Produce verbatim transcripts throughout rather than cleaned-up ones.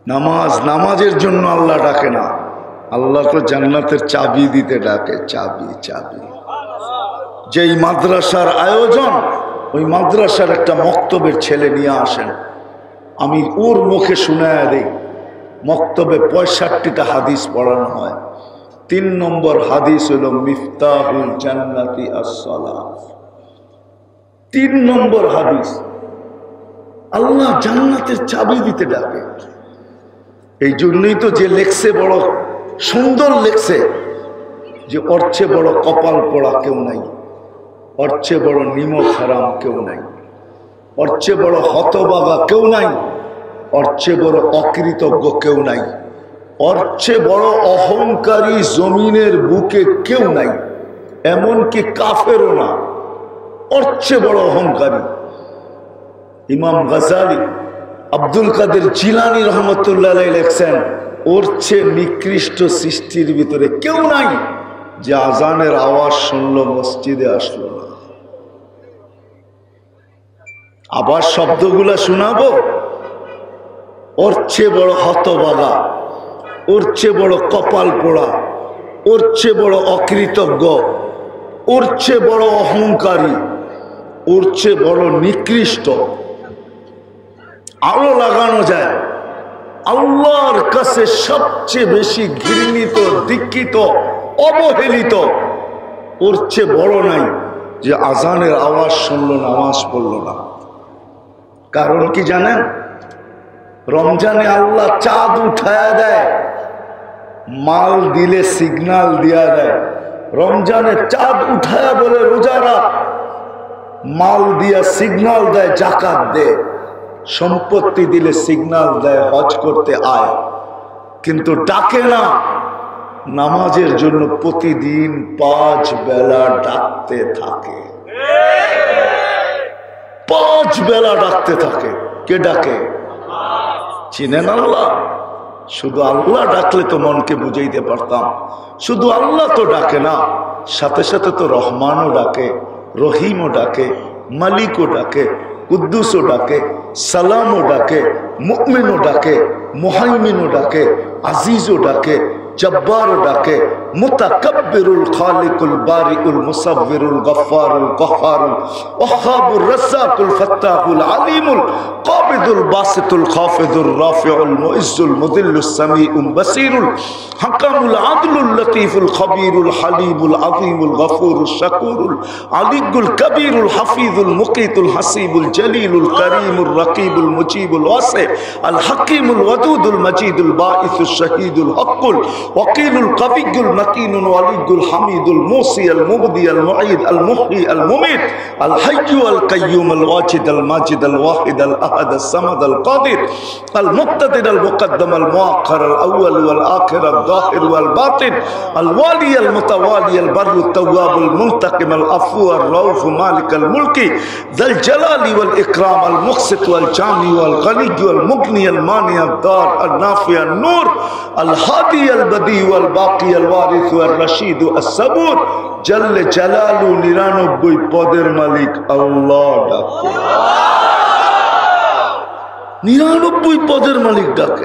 নামাজ নামাজের জন্য আল্লাহ ডাকে না, আল্লাহ তো জান্নাতের চাবি দিতে ডাকে। চাবি চাবি যেই মাদ্রাসার আয়োজন, ওই মাদ্রাসার একটা মক্তবের ছেলে নিয়ে আসেন, আমি ওর মুখে শুনায়া দেই। মক্তবে পঁয়ষট্টিটা হাদিস পড়ানো হয়। তিন নম্বর হাদিস হলো মিফতাহুল জান্নাতি আস-সালাহ। তিন নম্বর হাদিস, আল্লাহ জান্নাতের চাবি দিতে ডাকে। এই জন্যই তো যে লেখছে বড় সুন্দর লেখছে যে ওর চেয়ে বড় কপাল পোড়া কেউ নাই, ওর চেয়ে বড় নিমক হারাম কেউ নাই, ওর চেয়ে বড় হতবাগা কেউ নাই, ওর চেয়ে বড় অকৃতজ্ঞ কেউ নাই, ওর চেয়ে বড় অহংকারী জমিনের বুকে কেউ নাই, এমনকি কাফেরও না, ওর চেয়ে বড় অহংকারী। ইমাম গাজালি আব্দুল কাদের জিলানী রহমতুল্লাহ আলাইহি লেখছেন, ওর চেয়ে নিকৃষ্ট সৃষ্টির ভিতরে কেউ নাই যে আজানের আওয়াজ শুনলো মসজিদে আসলো না। আবার শব্দগুলা শোনাবো, ওর চেয়ে বড় হতবাগা, ওর চেয়ে বড় কপাল পোড়া, ওর চেয়ে বড় অকৃতজ্ঞ, ওর চেয়ে বড় অহংকারী, ওর চেয়ে বড় নিকৃষ্ট আলো লাগানো যায়। আল্লাহর কাছে সবচেয়ে বেশি ঘৃণিত, দীক্ষিত, অবহেলিত ওর চেয়ে বড় নাই যে আজানের আওয়াজ শুনলো, নামাজ পড়লো না। কারণ কি জানেন? রমজানে আল্লাহ চাঁদ উঠায়া দেয়, মাল দিলে সিগনাল দিয়া দেয়। রমজানে চাঁদ উঠায়া বলে রোজা রাখ, মাল দিয়া সিগনাল দেয় জাকাত দে, সম্পত্তি দিলে সিগনাল দেয় হজ করতে আয়, কিন্তু ডাকে না নামাজের জন্য। প্রতিদিন পাঁচ বেলা ডাকতে থাকে, পাঁচ বেলা ডাকতে থাকে। কে ডাকে? চিনেন আল্লাহ? শুধু আল্লাহ ডাকলে তো মনকে বুঝাইতে পারতাম। শুধু আল্লাহ তো ডাকে না, সাথে সাথে তো রহমানও ডাকে, রহিমও ডাকে, মালিকও ডাকে, কুদ্দুসও ডাকে, সালামও ডাকে, মুমিনও ডাকে, মুহাইমিনও ডাকে, আজিজও ডাকে, জব্বারও ডাকে, মুতাকাব্বিরুল খালিকুল বারিউল মুসাব্বিরুল গফফারুল কহ্হারুল ওয়াহ্হাবুর রাজ্জাকুল ফাত্তাহুল আলিমুল কাবিদুল বাসিতুল খাফিদুর রাফিউল মুইজ্জুল মুদিল্লুস সামিউল বাসিরুল হাকামুল আদলুল লতীফুল খবীরুল হালিমুল আযীমুল গফুরুল শাকুরুল আলিয়ুল কবীরুল হাফিজুল মুকিতুল হাসিবুল জলিলুল করিমুর রকিবুল মুজিবুল ওয়াসি আল হাকিমুল ওয়াদুদুল মজিদুল বাঈসুশ শাহীদুল হকুল ওয়াকিলুল কবিয়ুল মতিনুল ওয়ালিয়ুল হামিদুল মুসি আল মুবদি আল মুঈদ আল মুহয়ি আল মুমীত আল হাইয়্যু আল কাইয়্যুম আল ওয়াজিদ আল মাজিদ আল ওয়াহিদ আল আহাদ আল সামাদ আল কাদির আল মুক্তাদির আল মুকদ্দম আল মুআক্খার আল আউয়াল ওয়াল আখির আল যাহির ওয়াল বাতিন আল ওয়ালি আল মুতাওয়ালি আল বাররু তাওয়াব আল মুনতাকিম আল আফু আর রাউফ মালিক আল মুলকি যাল জালালি ওয়াল ইকরাম আল মুকসিত ওয়াল জামি ওয়াল গনি ওয়াল মুগনি আল মানি আল দার আল নাফি আল নূর আল হাদি আল বদি ওয়াল বাকি আল ওয়ারিস ওয়াল রশিদ আস সাবুর জাল্লে জালালু নিরানব্বই পদের মালিক আল্লাহ ডাকে। নিরানব্বই পদের মালিক ডাকে,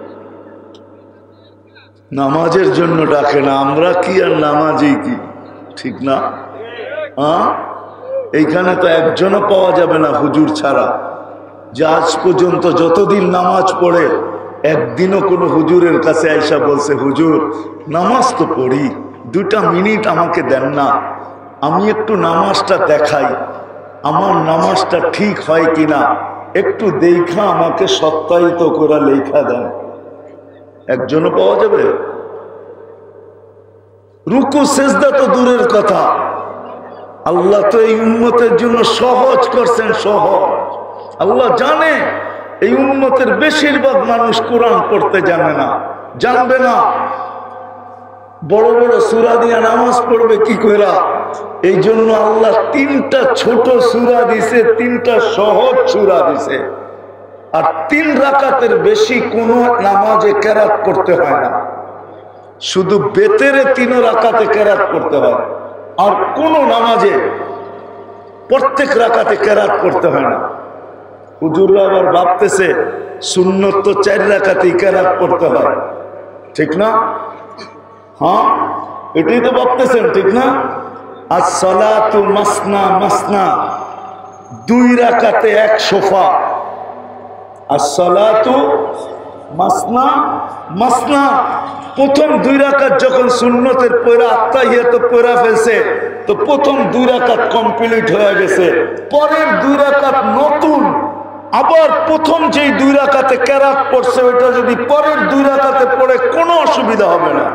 নামাজের জন্য ডাকে না। আমরা কি আর নামাজি কি? ঠিক না? হ্যাঁ, এইখানে তো একজনও পাওয়া যাবে না হুজুর ছাড়া যে আজ পর্যন্ত যতদিন নামাজ পড়ে একদিনও কোনো হুজুরের কাছে আইসা বলছে, হুজুর নামাজ তো পড়ি, দুটা মিনিট আমাকে দেন না, আমি একটু নামাজটা দেখাই, আমার নামাজটা ঠিক হয় কিনা একটু দেখা আমাকে সত্যায়িত করে লেখা দেন। একজনও পাওয়া যাবে? রুকু সেজদা তো দূরের কথা, আল্লাহ তো এই উম্মতের জন্য সহজ করছেন, সহজ। আল্লাহ জানে এই উম্মতের বেশিরভাগ মানুষ কোরআন পড়তে জানে না, জানবে না। বড় বড় সূরা দিয়া নামাজ পড়বে কি কইরা? এই জন্য আল্লাহ তিনটা ছোট সূরা দিছে, তিনটা সহজ সূরা দিছে। আর তিন রাকাতের বেশি কোন নামাজে কেরাত করতে হয় না, শুধু বেতেরে তিন রাকাতে কেরাত করতে হয়। আর কোন নামাজে প্রত্যেক রাকাতে কেরাত করতে হয় না। হুজুররা আবার ভাবতেছে সুন্নত তো চার রাকাতেই কেরাত পড়তে হয়, ঠিক না? হ্যাঁ, এটাই তো ভাবতেছেন, ঠিক না? আসসালাতু মাসনা মাসনা, দুই রাকাতে এক সোফা। আসসালাতু মাসনা মাসনা, প্রথম দুই রাকাত যখন সুন্নতের পড়া আত্তাহিয়াত পড়া ফেলছে, তো প্রথম দুই রাকাত কমপ্লিট হয়ে গেছে, পরের দুই রাকাত নতুন, আবার প্রথম যেই দুই রাকাতে কেরাত পড়ছে ওইটা যদি পরের দুই রাকাতে পড়ে কোনো অসুবিধা হবে না।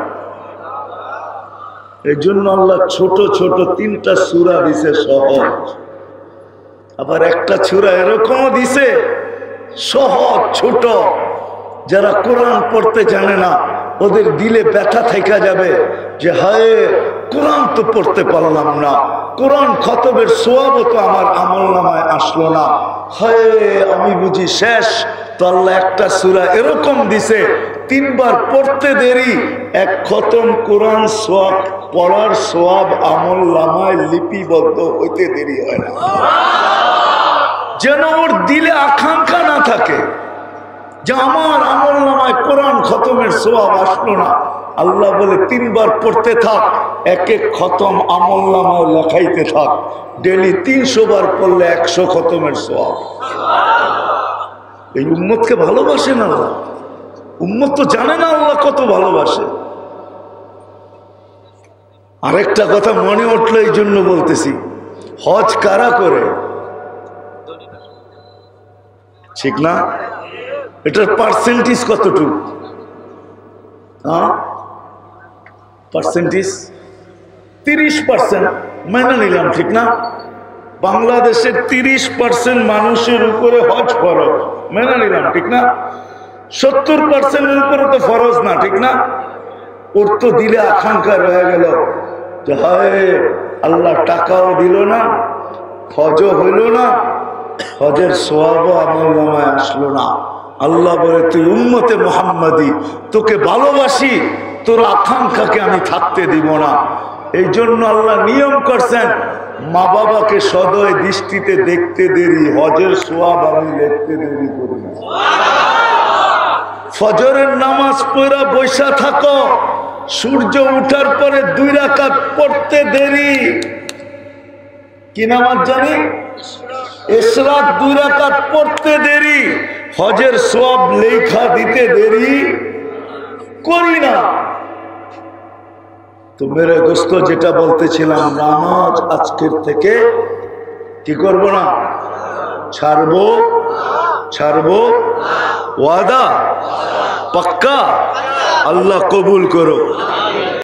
এই জন্য আল্লাহ ছোট ছোট তিনটা সূরা দিছে সহজ, আবার একটা সূরা এরকমও দিছে সহজ ছোট, যারা কোরআন পড়তে জানে না ওদের দিলে ব্যথা থেকে যাবে যে হায় কোরআন তো পড়তে পারলাম না, কোরআন খতমের সোয়াবও তো আমার আমলনামায় আসলো না, হায় আমি বুঝি শেষ। তো আল্লাহ একটা সূরা এরকম দিছে তিনবার পড়তে দেরি, এক খতম কোরআন সোয়াব পড়ার সোয়াব আমলনামায় লিপিবদ্ধ হইতে দেরি হয় না, যেন ওর দিলে আকাঙ্ক্ষা না থাকে যে আমার আমলনামায় কোরআন খতমের সোয়াব আসলো না। আল্লাহ বলে তিনবার পড়তে থাক, এক এক খতম আমলনামায় লেখাইতে থাক, ডেলি তিনশো বার পড়লে একশো খতমের সোয়াব। এই উম্মতকে ভালোবাসে না আল্লাহ, উম্মত তো জানে না আল্লাহ কত ভালোবাসে। আরেকটা কথা মনে উঠলো এই জন্য বলতেছি, হজ কারা করে, ঠিক না? এটার পার্সেন্টেজ কতটুকু? হ্যাঁ, পার্সেন্টেজ তিরিশ পার্সেন্ট মেনে নিলাম, ঠিক না? বাংলাদেশের তিরিশ পার্সেন্ট মানুষের উপরে হজ ফরজ, মেনে নিলাম, ঠিক না? সত্তর পার্সেন্টের উপরে তো ফরজ না, ঠিক না? ওর তো দিলে আকাঙ্ক্ষা রয়ে গেল যে হায় আল্লাহ টাকাও দিল না, হজও হইল না, হজের সোয়াবও আমলনামায় আসলো না। আল্লাহ বলে তুই উম্মতে মুহাম্মাদি, তোকে ভালোবাসি, তোর আকাঙ্ক্ষাকে আমি থাকতে দিব না। এই জন্য আল্লাহ নিয়ম করছেন মা বাবাকে সদয় দৃষ্টিতে দেখতে দেরি, হজের সোয়াব আমি দেখতে দেরি করি না। ফজরের নামাজ পড়া বৈশা থাকো, সূর্য উঠার পরে দুই রাকাত পড়তে দেরি, কি নামাজ জানি? ইশরাক, দুই রাকাত পড়তে দেরি, হজের সওয়াব লেখা দিতে দেরি করি না। তো মেরে দোস্ত, যেটা বলতেছিলাম, নামাজ আজকের থেকে কি করব না, ছাড়বো ছাড়বো ওয়াদা পাক্কা, আল্লাহ কবুল করো।